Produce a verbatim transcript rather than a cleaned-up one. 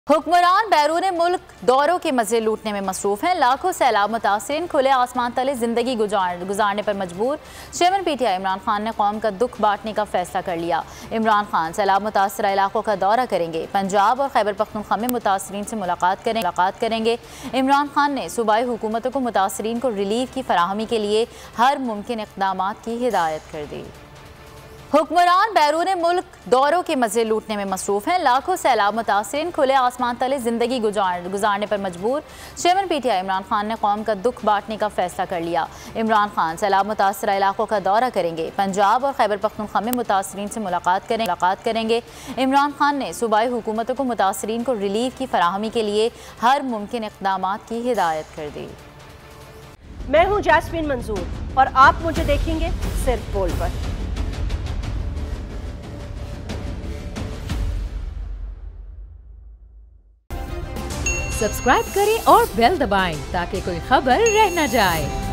हुक्मरान बैरून मुल्क दौरों के मजे लूटने में मसरूफ हैं। लाखों सैलाब मुतासिरीन खुले आसमान तले जिंदगी गुजार गुजारने पर मजबूर। चेयरमैन पीटीआई इमरान खान ने कौम का दुख बांटने का फैसला कर लिया। इमरान खान सैलाब मुतासर इलाकों का दौरा करेंगे। पंजाब और खैबर पख्तूनख्वा में मुतासरीन से मुलाकात करें मुलाकात करेंगे इमरान खान ने सूबाई हुकूमतों को मुतासरीन को रिलीफ की फराहमी के लिए हर मुमकिन इक़दाम की हिदायत कर दी। हुक्मरान बैरून मुल्क दौरों के मजे लूटने में मसरूफ हैं। लाखों सैलाब मुतासिरीन खुले आसमान तले जिंदगी गुजार गुजारने पर मजबूर। चेयरमैन पीटीआई इमरान खान ने कौम का दुख बांटने का फैसला कर लिया। इमरान खान सैलाब मुतासर इलाकों का दौरा करेंगे। पंजाब और खैबर पख्तूनख्वा में मुतासरीन से मुलाकात करें मुलाकात करेंगे इमरान खान ने सूबाई हुकूमतों को मुतासरीन को रिलीफ की फराहमी के लिए हर मुमकिन इक़दाम की हिदायत कर दी। मैं हूँ जैस्मीन मंजूर और आप मुझे देखेंगे सिर्फ बोल पर। सब्सक्राइब करें और बेल दबाएं ताकि कोई खबर रह न जाए।